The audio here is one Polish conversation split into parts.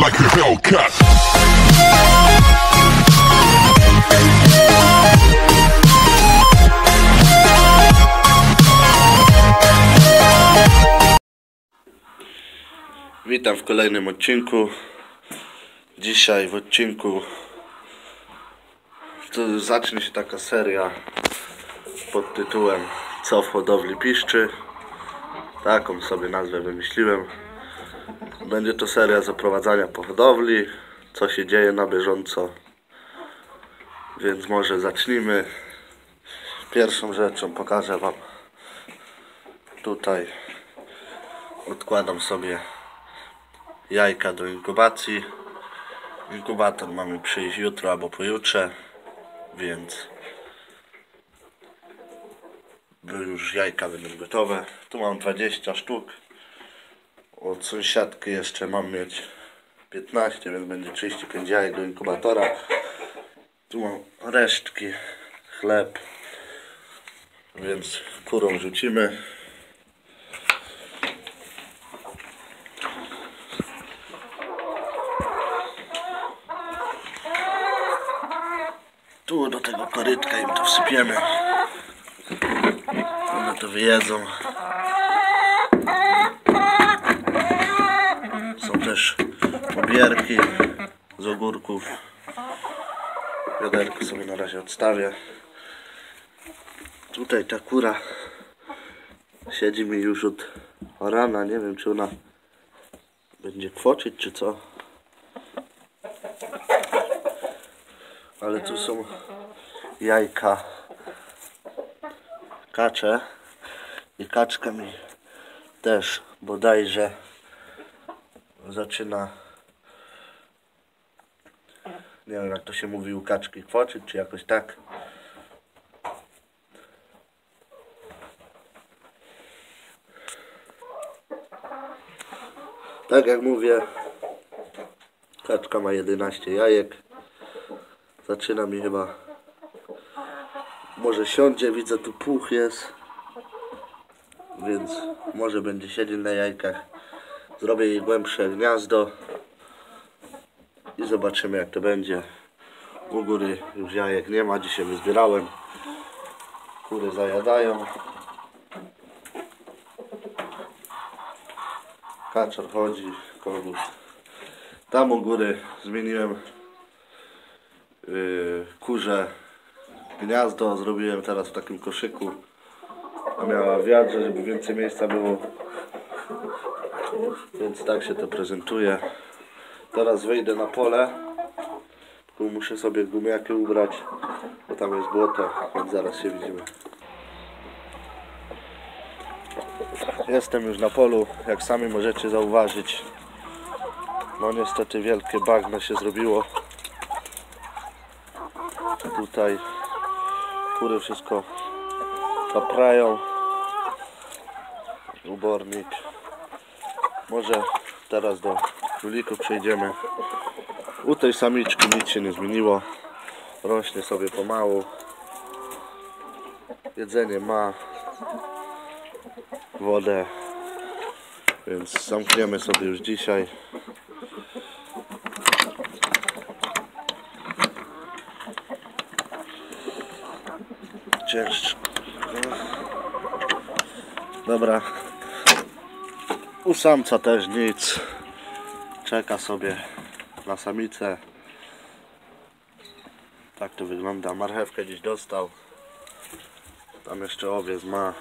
like a Hellcat. Witam w kolejnym odcinku. Dzisiaj w odcinku to zacznie się taka seria pod tytułem Co w hodowli piszczy. Taką sobie nazwę wymyśliłem. Będzie to seria zaprowadzania po hodowli, co się dzieje na bieżąco. Więc może zacznijmy. Pierwszą rzeczą pokażę wam. Tutaj odkładam sobie jajka do inkubacji. Inkubator mamy przyjść jutro albo pojutrze, więc już jajka będą gotowe. Tu mam 20 sztuk. Od sąsiadki jeszcze mam mieć 15, więc będzie 35 jajek do inkubatora. Tu mam resztki, chleb, więc kurą rzucimy. Tu do tego korytka im to wsypiemy. One to wyjedzą. Są też pobierki z ogórków. Wiaderko sobie na razie odstawię. Tutaj ta kura siedzi mi już od rana. Nie wiem, czy ona będzie kwoczyć, czy co. Ale tu są jajka kacze i kaczka mi też bodajże zaczyna, nie wiem jak to się mówi u kaczki, kwoczyć czy jakoś tak. Tak jak mówię, kaczka ma 11 jajek. Zaczyna mi chyba, może siądzie, widzę tu puch jest, więc może będzie siedzieć na jajkach. Zrobię jej głębsze gniazdo i zobaczymy jak to będzie. U góry już jajek nie ma, dzisiaj wyzbierałem. Kury zajadają. Kaczor chodzi, kogut. Tam u góry zmieniłem kurze gniazdo, zrobiłem teraz w takim koszyku, a miała wiatr, żeby więcej miejsca było, więc tak się to prezentuje. Teraz wyjdę na pole, tylko muszę sobie gumiaki ubrać, bo tam jest błoto, więc zaraz się widzimy. Jestem już na polu, jak sami możecie zauważyć. No niestety wielkie bagno się zrobiło. Tutaj kury wszystko kaprają. Ubornik. Może teraz do królików przejdziemy. U tej samiczki nic się nie zmieniło. Rośnie sobie pomału. Jedzenie ma. Wodę. Więc zamkniemy sobie już dzisiaj. Dobra, u samca też nic, czeka sobie na samicę. Tak to wygląda. Marchewkę dziś dostał, tam jeszcze owiec ma,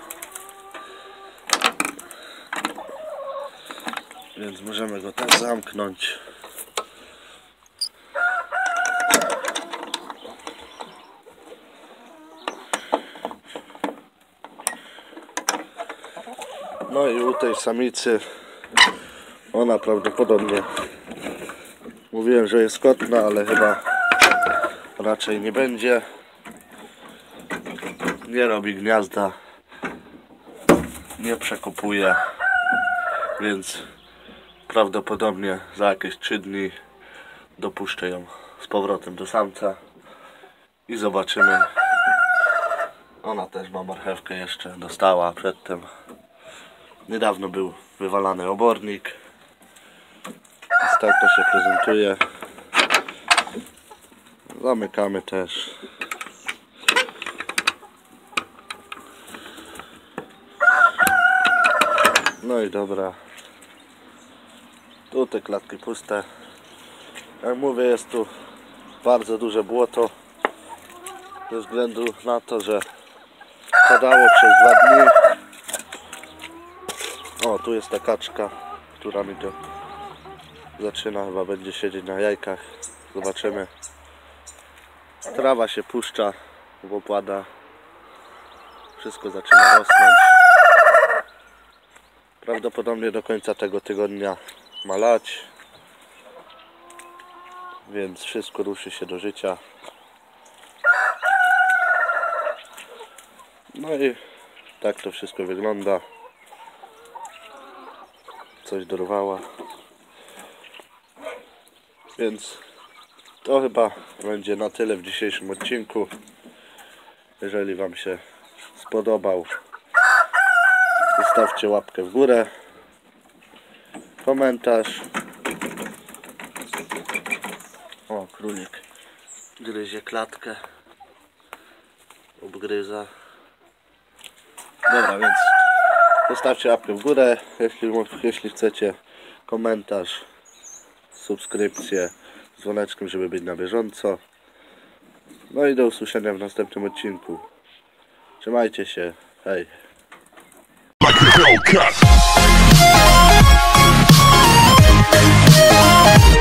więc możemy go tak zamknąć. No i u tej samicy, ona prawdopodobnie, mówiłem, że jest kotna, ale chyba raczej nie będzie. Nie robi gniazda, nie przekopuje, więc prawdopodobnie za jakieś 3 dni dopuszczę ją z powrotem do samca i zobaczymy. Ona też ma marchewkę, jeszcze dostała przedtem. Niedawno był wywalany obornik. Więc tak to się prezentuje. Zamykamy też. No i dobra. Tu te klatki puste. Jak mówię, jest tu bardzo duże błoto. Ze względu na to, że padało przez 2 dni. O, tu jest ta kaczka, która mi to zaczyna, chyba będzie siedzieć na jajkach. Zobaczymy. Trawa się puszcza, bo pada. Wszystko zaczyna rosnąć. Prawdopodobnie do końca tego tygodnia ma lać. Więc wszystko ruszy się do życia. No i tak to wszystko wygląda. Coś dorwała. Więc to chyba będzie na tyle w dzisiejszym odcinku. Jeżeli Wam się spodobał, zostawcie łapkę w górę, komentarz. O, królik gryzie klatkę, obgryza. Dobra, więc zostawcie łapkę w górę, jeśli chcecie, komentarz, subskrypcję z dzwoneczkiem, żeby być na bieżąco. No i do usłyszenia w następnym odcinku. Trzymajcie się, hej!